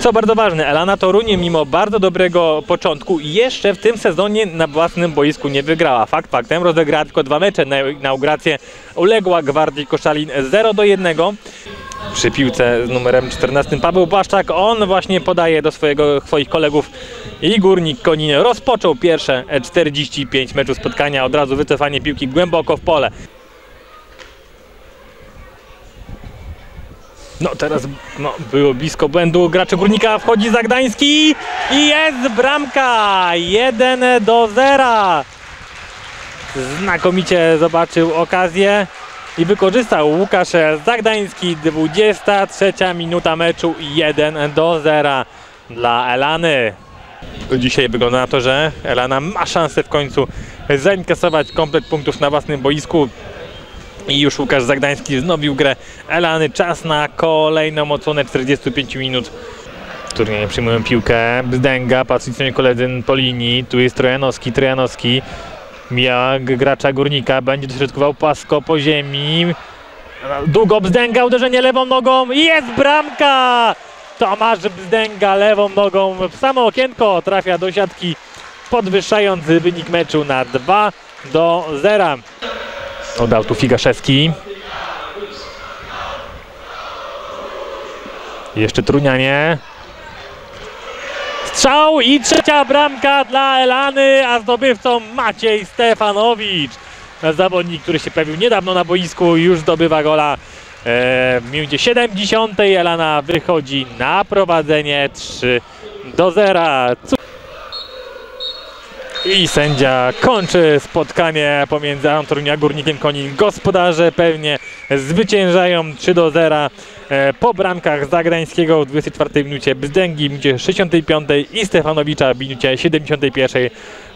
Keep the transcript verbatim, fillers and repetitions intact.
Co bardzo ważne, Elana Toruń mimo bardzo dobrego początku jeszcze w tym sezonie na własnym boisku nie wygrała. Fakt faktem, rozegrała tylko dwa mecze na inaugurację, uległa Gwardii Koszalin zero do jednego. Przy piłce z numerem czternastym Paweł Błaszczak, on właśnie podaje do swojego, swoich kolegów i Górnik Konin rozpoczął pierwsze czterdzieści pięć meczu spotkania, od razu wycofanie piłki głęboko w pole. No teraz no, było blisko błędu graczy Górnika, wchodzi Zagdański i jest bramka! jeden do zera. Znakomicie zobaczył okazję i wykorzystał Łukasz Zagdański. Dwudziesta trzecia minuta meczu, jeden do zera dla Elany. Dzisiaj wygląda na to, że Elana ma szansę w końcu zainkasować komplet punktów na własnym boisku. I już Łukasz Zagdański wznowił grę Elany. Czas na kolejną odsłonę czterdziestu pięciu minut. W turnieju przyjmują piłkę. Bzdęga, patrzy sobie koledzy po linii. Tu jest Trojanowski, Trojanowski. Mija gracza Górnika, będzie dośrodkował płasko po ziemi. Długo Bzdęga, uderzenie lewą nogą i jest bramka! Tomasz Bzdęga lewą nogą w samo okienko trafia do siatki, podwyższając wynik meczu na dwa do zera. Oddał tu Figaszewski. Jeszcze Trunianie. Strzał i trzecia bramka dla Elany, a zdobywcą Maciej Stefanowicz. Zawodnik, który się pojawił niedawno na boisku, już zdobywa gola. W minucie siedemdziesiątej Elana wychodzi na prowadzenie trzy do zera. I sędzia kończy spotkanie pomiędzy Elaną Toruń a Górnikiem Konin. Gospodarze pewnie zwyciężają trzy do zera po bramkach Zagdańskiego w dwudziestej czwartej minucie, Bzdęgi w minucie sześćdziesiątej piątej i Stefanowicza w minucie siedemdziesiątej pierwszej.